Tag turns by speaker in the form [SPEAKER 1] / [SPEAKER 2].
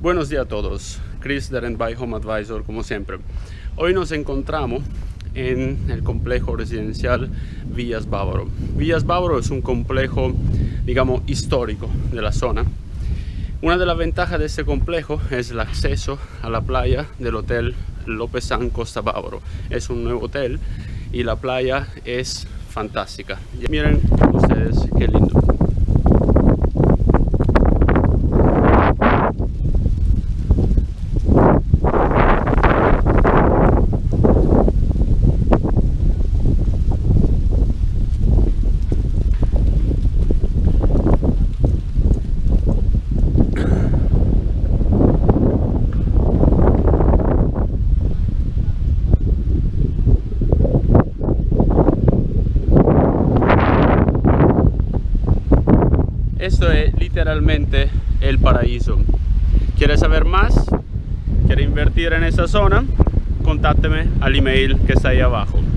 [SPEAKER 1] Buenos días a todos, Chris de Rent by Home Advisor como siempre. Hoy nos encontramos en el complejo residencial Villas Bávaro. Villas Bávaro es un complejo, digamos, histórico de la zona. Una de las ventajas de este complejo es el acceso a la playa del Hotel Lopezán Costa Bávaro. Es un nuevo hotel y la playa es fantástica. Miren ustedes qué lindo. Esto es literalmente el paraíso. ¿Quieres saber más? ¿Quieres invertir en esa zona? Contácteme al email que está ahí abajo.